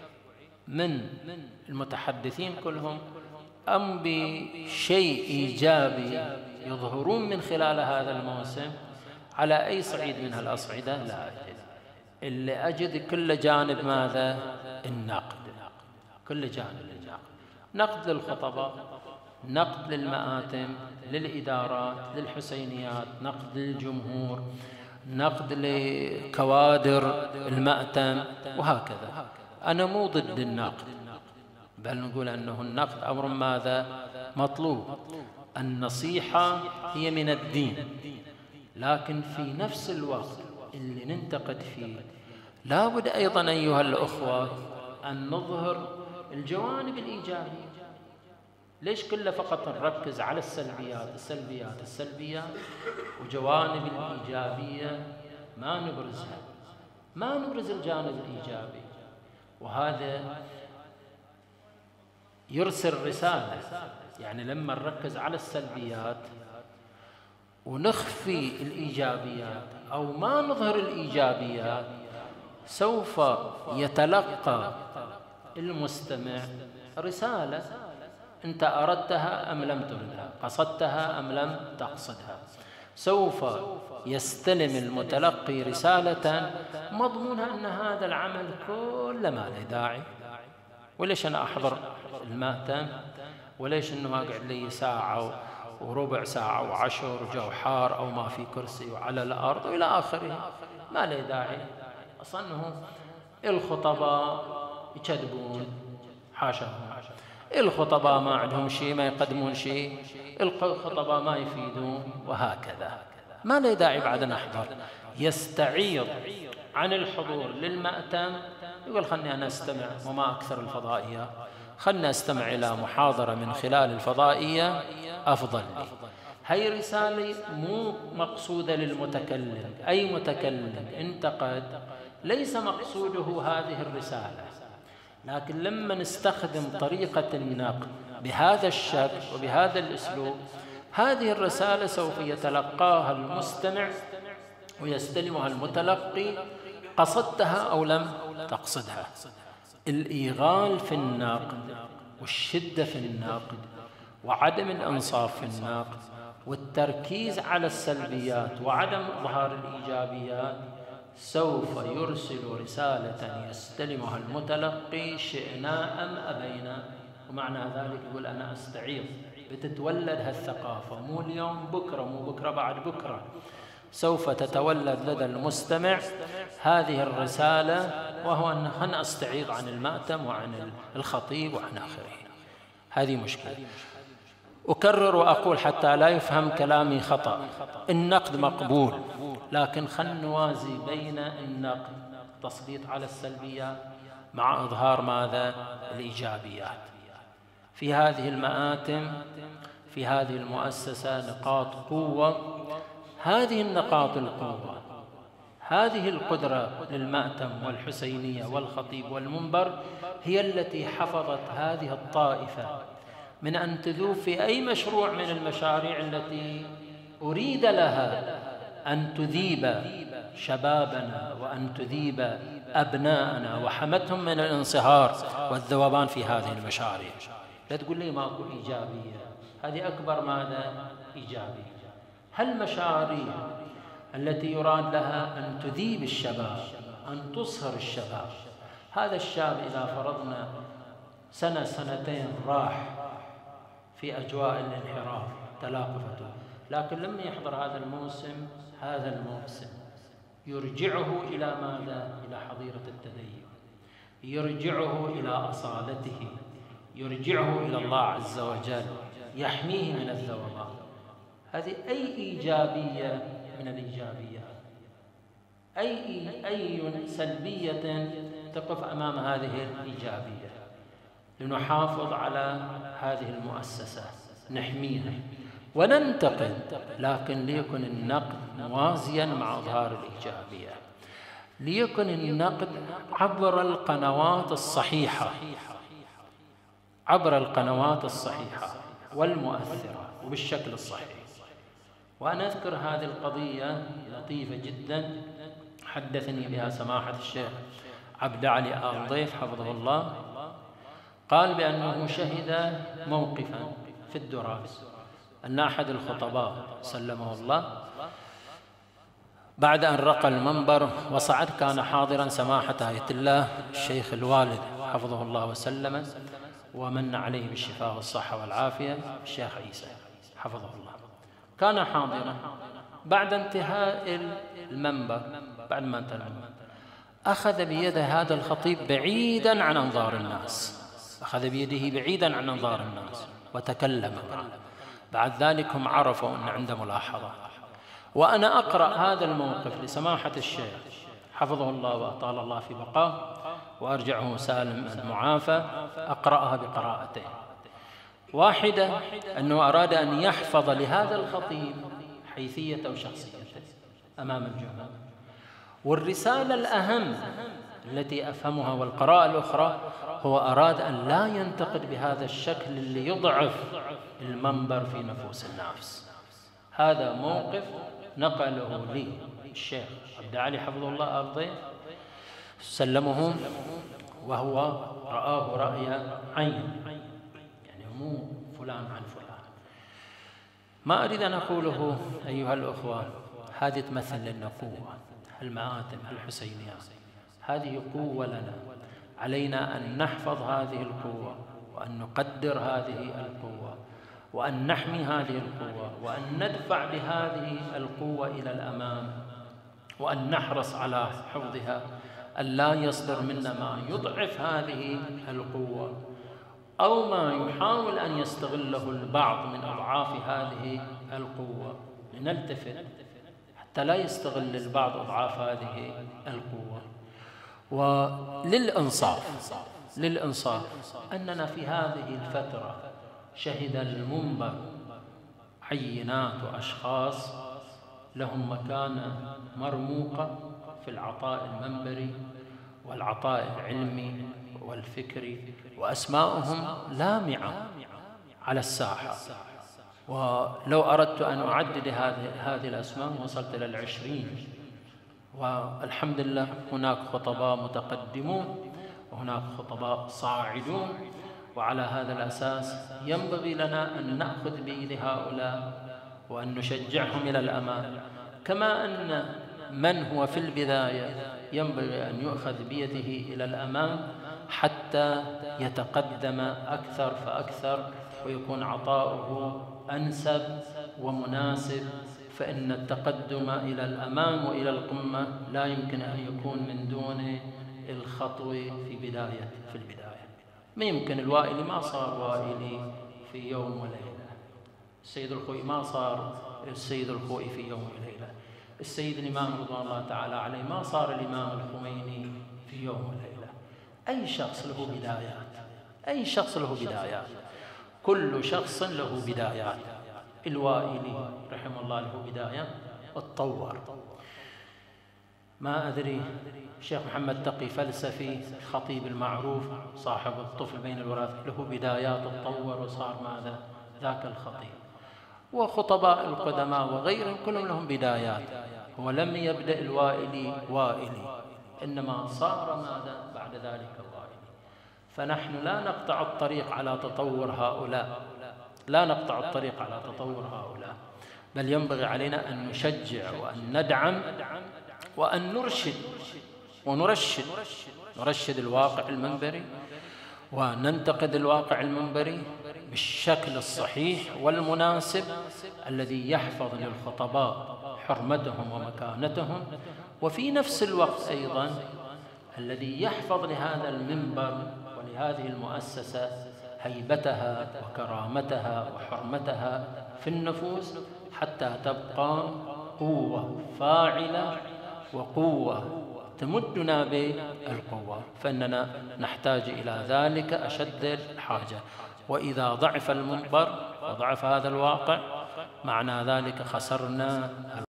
من المتحدثين كلهم، أم بشيء إيجابي يظهرون من خلال هذا الموسم على أي صعيد من هالأصعدة لا أجد. اللي أجد كل جانب ماذا؟ النقد، كل جانب النقد، نقد للخطباء، نقد للمآتم، للإدارات، للحسينيات، نقد للجمهور، نقد لكوادر المأتم، وهكذا. أنا مو ضد النقد، بل نقول أنه النقد أمر ماذا؟ مطلوب. النصيحة هي من الدين، لكن في نفس الوقت اللي ننتقد فيه لابد أيضا أيها الأخوة أن نظهر الجوانب الإيجابية. ليش كله فقط نركز على السلبيات السلبيات السلبيات وجوانب الإيجابية ما نبرزها، ما نبرز الجانب الإيجابي؟ وهذا يرسل رسالة، يعني لما نركز على السلبيات ونخفي الإيجابيات أو ما نظهر الإيجابيات، سوف يتلقى المستمع رسالة أنت أردتها أم لم تردها، قصدتها أم لم تقصدها. سوف يستلم المتلقي رسالة مضمونها أن هذا العمل كله ما له داعي، وليش أنا أحضر المأتم، وليش أنه أقعد لي ساعة وربع ساعة وعشر جو حار أو ما في كرسي وعلى الأرض وإلى آخره، ما له داعي. أصلا أنه الخطباء يكذبون، حاشاهم، الخطباء ما عندهم شيء، ما يقدمون شيء، الخطباء ما يفيدون، وهكذا. ما له داعي بعد نحضر. يستعيض عن الحضور للمأتم، يقول خلني أنا أستمع، وما أكثر الفضائية، خلني أستمع إلى محاضرة من خلال الفضائية أفضل لي. هي رسالة مو مقصودة للمتكلم. أي متكلم انتقد ليس مقصوده هذه الرسالة، لكن لما نستخدم طريقة النقد بهذا الشكل وبهذا الأسلوب، هذه الرسالة سوف يتلقاها المستمع ويستلمها المتلقي، قصدتها أو لم تقصدها. الإيغال في النقد والشدة في النقد وعدم الإنصاف في النقد والتركيز على السلبيات وعدم إظهار الإيجابيات سوف يرسل رسالة يستلمها المتلقي شئنا أم أبينا. ومعنى ذلك يقول أنا أستعيض، بتتولد هالثقافة مو اليوم بكرة، مو بكرة بعد بكرة، سوف تتولد لدى المستمع هذه الرسالة، وهو أن أنا أستعيض عن المأتم وعن الخطيب وعن آخره. هذه مشكلة. أكرر وأقول حتى لا يفهم كلامي خطأ، النقد مقبول، لكن خل نوازي بين النقد تسليط على السلبيات مع إظهار ماذا؟ الإيجابيات. في هذه المآتم، في هذه المؤسسة نقاط قوة، هذه النقاط القوة، هذه القدرة للمأتم والحسينية والخطيب والمنبر هي التي حفظت هذه الطائفة من أن تذوب في أي مشروع من المشاريع التي أريد لها أن تذيب شبابنا وأن تذيب أبناءنا، وحمتهم من الانصهار والذوبان في هذه المشاريع. لا تقول لي ماكو إيجابية، هذه أكبر ماذا؟ إيجابية. هالمشاريع التي يراد لها أن تذيب الشباب، أن تصهر الشباب، هذا الشاب إذا فرضنا سنة سنتين راح في أجواء الانحراف تلاقفته، لكن لما يحضر هذا الموسم، هذا الموسم يرجعه إلى ماذا؟ إلى حظيرة التدين، يرجعه إلى أصالته، يرجعه إلى الله عز وجل، يحميه من الذوبان. هذه أي إيجابية من الإيجابيات، أي أي سلبية تقف أمام هذه الإيجابية. لنحافظ على هذه المؤسسة، نحميها وننتقل، لكن ليكن النقد موازيا مع إظهار الإيجابية، ليكن النقد عبر القنوات الصحيحة، عبر القنوات الصحيحة والمؤثرة وبالشكل الصحيح. وأنا أذكر هذه القضية لطيفة جدا حدثني بها سماحة الشيخ عبد علي آل ضيف حفظه الله. قال بأنه شهد موقفا في الدراس أن أحد الخطباء سلمه الله بعد أن رقى المنبر وصعد، كان حاضرا سماحة آية الله الشيخ الوالد حفظه الله وسلم ومن عليه بالشفاء والصحة والعافية الشيخ عيسى حفظه الله، كان حاضرا. بعد انتهاء المنبر، بعد ما انتهى المنبر، أخذ بيده هذا الخطيب بعيدا عن أنظار الناس، أخذ بيده بعيدا عن أنظار الناس وتكلم معه. بعد ذلك هم عرفوا أن عنده ملاحظة. وأنا أقرأ هذا الموقف لسماحة الشيخ حفظه الله وأطال الله في بقاه وأرجعه سالم المعافى، أقرأها بقراءته. واحدة أنه أراد أن يحفظ لهذا الخطيب حيثيته وشخصيته أمام الجمهور. والرسالة الأهم التي أفهمها والقراءة الأخرى هو أراد أن لا ينتقد بهذا الشكل اللي يضعف المنبر في نفوس الناس. هذا موقف نقله لي الشيخ عبد علي حفظه الله آل ضيف، سلمه وهو رآه رأي عين، يعني مو فلان عن فلان. ما أريد أن أقوله أيها الأخوة، هذه تمثل لنا قوة، المآتم الحسينية هذه قوة لنا، علينا أن نحفظ هذه القوة وأن نقدر هذه القوة وأن نحمي هذه القوة وأن ندفع بهذه القوة إلى الأمام، وأن نحرص على حفظها، أن لا يصدر منا ما يضعف هذه القوة أو ما يحاول أن يستغله البعض من أضعاف هذه القوة. لنلتفت حتى لا يستغل البعض أضعاف هذه القوة. وللإنصاف للإنصاف أننا في هذه الفترة شهد المنبر عينات وأشخاص لهم مكانة مرموقة في العطاء المنبري والعطاء العلمي والفكري، وأسماؤهم لامعة على الساحة. ولو أردت أن أعدد هذه هذه الأسماء وصلت إلى العشرين. والحمد لله هناك خطباء متقدمون وهناك خطباء صاعدون، وعلى هذا الأساس ينبغي لنا أن نأخذ بيد هؤلاء وأن نشجعهم إلى الأمام، كما أن من هو في البداية ينبغي أن يؤخذ بيده إلى الأمام حتى يتقدم أكثر فأكثر ويكون عطاؤه أنسب ومناسب. فإن التقدم إلى الأمام وإلى القمة لا يمكن أن يكون من دون الخطو في بداية في البداية. ما يمكن الوائلي ما صار وائلي في يوم وليلة، السيد الخوئي ما صار السيد الخوئي في يوم وليلة، السيد الإمام رضوان الله تعالى عليه ما صار الإمام الخميني في يوم وليلة. أي شخص له بدايات، أي شخص له بدايات، كل شخص له بدايات. الوائلي رحمه الله له بداية اتطور. ما أدري الشيخ محمد تقي فلسفي الخطيب المعروف صاحب الطفل بين الوراث له بدايات اتطور وصار ماذا ذاك الخطيب، وخطباء القدماء وغيرهم كلهم لهم بدايات. هو لم يبدأ الوائلي وائلي، إنما صار ماذا بعد ذلك الوائلي. فنحن لا نقطع الطريق على تطور هؤلاء، لا نقطع الطريق على تطور هؤلاء، بل ينبغي علينا أن نشجع وأن ندعم وأن نرشد ونرشد نرشد الواقع المنبري وننتقد الواقع المنبري بالشكل الصحيح والمناسب الذي يحفظ للخطباء حرمتهم ومكانتهم، وفي نفس الوقت أيضا الذي يحفظ لهذا المنبر ولهذه المؤسسة هيبتها وكرامتها وحرمتها في النفوس حتى تبقى قوة فاعلة وقوة تمدنا بالقوة، فإننا نحتاج إلى ذلك أشد الحاجة. وإذا ضعف المنبر وضعف هذا الواقع معنى ذلك خسرنا